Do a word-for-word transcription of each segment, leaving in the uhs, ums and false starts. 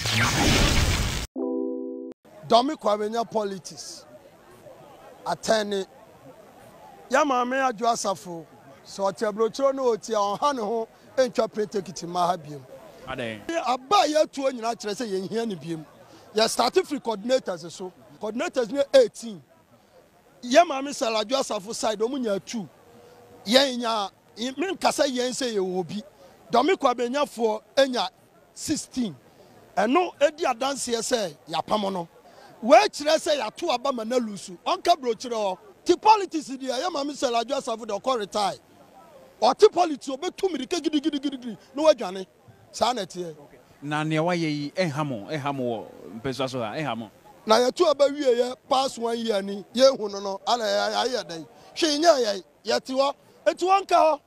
Domi Kwabenya politics. Attorney. Yamame Adwoa Safo. So tia brochro no tia on ha ne ho interpret it ma ha biem. Ade. Aba ye tuo nyina kire se ye hia ne biem. Ya start free coordinators so. Coordinators ne eighteen. Yamame Adwoa Safo side omunya two. Ye nya min kasa yen se ye obi. Domi Kwabenya for enya sixteen. Eno edi adanse ye se ya pamono. We kire se ya to aba mana lusu. Onka brochro. Ti politics dia Yamame Adwoa Safo de ko retire. Or ti politics obetu mi gidi gidi gidi gidi no wadwane. Sa na tie. Na ne wa ye ehamo ehamo mpesa so ha ehamo. Na ye to aba wie ye pass one year ni ye hu no no ala ya ya dan. Hwe nya ye ye ti ho eti wonka ho.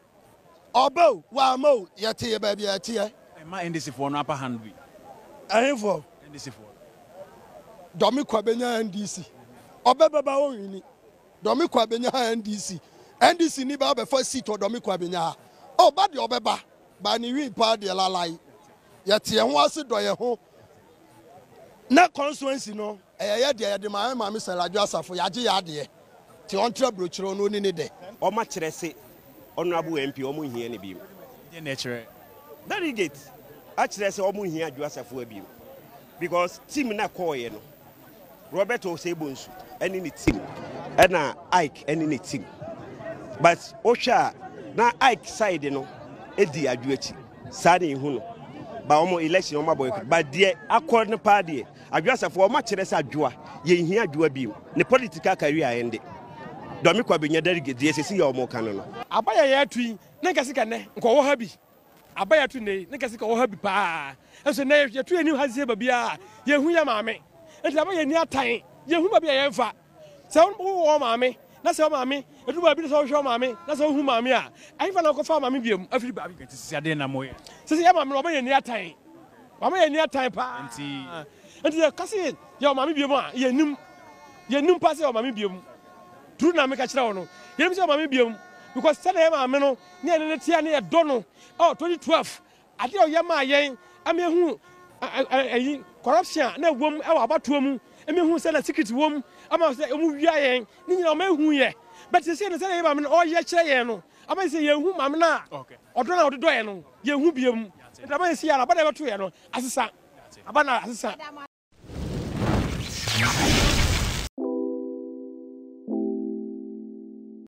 Obo wa mo ye ti ye ba bia ti ye. Ma N D C for no upper hand bi. Ahefo N D C for. Domi Kwabenya N D C. Obebeba o yini. Domi Kwabenya N D C. N D C ni ba be for seat or Domi Kwabenya. Oh ba de obeba. Ba ni wi pa de lalai. Ye tie ho ase do ye ho. Na constituency no eh ye de ye de ma ma Adwoa Safo ya je ya de. Ti on tra brochro no ni ni de. O ma kire se honorable M P o mu hie ne bi. De na kire. Delegates a kire se o mu hie Adwoa Safo abi. Because team na call ye no. Robert Osebonsu any ni team. And na Ike any ni team. But Osha na Ike side no edi Adwoa sade hu no ba omo election omo boy but there accord no pa there Adwoa Safo omo kire se Adwoa ye hia Adwoa bi ne political career ende Domi Kwabenya delegate there sesi ye omo kan no abaya ye atui na nkase ka ne nko wo ha bi abaya atu ne ne nkase ka wo ha bi pa enso na ye tu ani ha sie ba bia ye hu ya maame enti abaya ni atan ye hu ba bia ye mfa se wo wo maame na se maame edu ba bi so hwo maame na se hu maame a ai fa na ko fa maame biam afiri ba bi Sisi ade na moye. sisi ya maame oba ye ni atan oba ye ni atan pa Enti enti ye kase ye maame biam a ye nim ye nim pa se o maame biam tru na me ka kira wo no ye nim se o maame biam because say ye maame no ne ye ne tia ne ye do no oh twenty twelve ade o ye ma yen am ye hu ayi corruption na wom e wa abatoa mu emi hu say na secret wom ama say emu wia yen ni nyina o ma hu ye but say say say ye maame no o ye kire yen no ama say ye hu maame na okay odo na odo do ye no ye hu biam enta say ya na ba na beto ye no asesa aba na asesa